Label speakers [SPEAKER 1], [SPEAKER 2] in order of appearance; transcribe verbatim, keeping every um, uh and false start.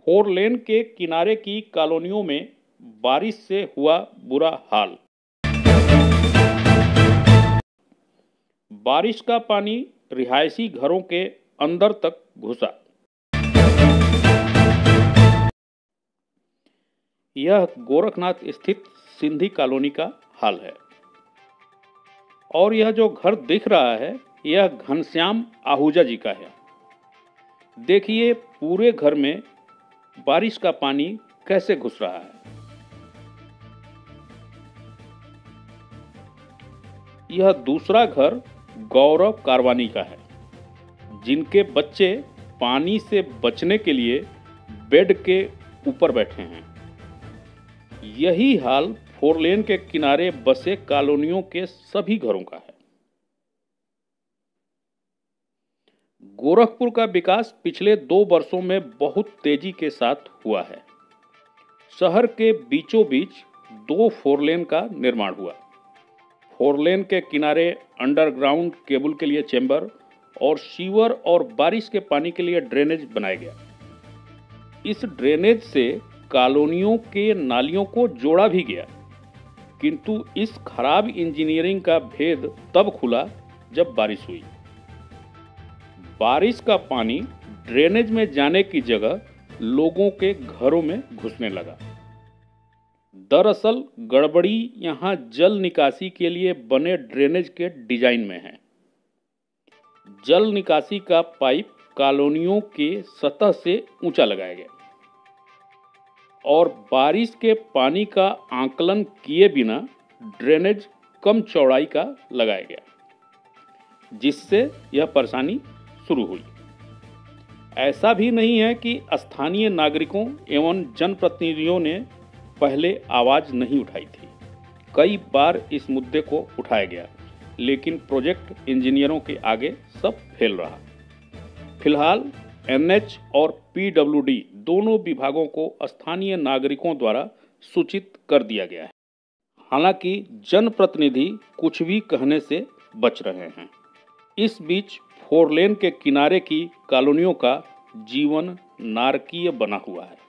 [SPEAKER 1] Four lane के किनारे की कॉलोनियों में बारिश से हुआ बुरा हाल। बारिश का पानी रिहायशी घरों के अंदर तक घुसा। यह गोरखनाथ स्थित सिंधी कॉलोनी का हाल है और यह जो घर दिख रहा है यह घनश्याम आहूजा जी का है। देखिए पूरे घर में बारिश का पानी कैसे घुस रहा है। यह दूसरा घर गौरव कारवानी का है, जिनके बच्चे पानी से बचने के लिए बेड के ऊपर बैठे हैं। यही हाल फोर लेन के किनारे बसे कॉलोनियों के सभी घरों का है। गोरखपुर का विकास पिछले दो वर्षों में बहुत तेजी के साथ हुआ है। शहर के बीचों बीच दो फोर लेन का निर्माण हुआ। फोर लेन के किनारे अंडरग्राउंड केबल के लिए चेंबर और सीवर और बारिश के पानी के लिए ड्रेनेज बनाया गया। इस ड्रेनेज से कॉलोनियों के नालियों को जोड़ा भी गया, किंतु इस खराब इंजीनियरिंग का भेद तब खुला जब बारिश हुई। बारिश का पानी ड्रेनेज में जाने की जगह लोगों के घरों में घुसने लगा। दरअसल गड़बड़ी यहां जल निकासी के लिए बने ड्रेनेज के डिजाइन में है। जल निकासी का पाइप कॉलोनियों के सतह से ऊंचा लगाया गया और बारिश के पानी का आकलन किए बिना ड्रेनेज कम चौड़ाई का लगाया गया, जिससे यह परेशानी शुरू हुई। ऐसा भी नहीं है कि स्थानीय नागरिकों एवं जनप्रतिनिधियों ने पहले आवाज नहीं उठाई थी। कई बार इस मुद्दे को उठाया गया, लेकिन प्रोजेक्ट इंजीनियरों के आगे सब फेल रहा। फिलहाल एनएच और पीडब्ल्यूडी दोनों विभागों को स्थानीय नागरिकों द्वारा सूचित कर दिया गया है। हालांकि जनप्रतिनिधि कुछ भी कहने से बच रहे हैं। इस बीच फोर लेन के किनारे की कॉलोनियों का जीवन नारकीय बना हुआ है।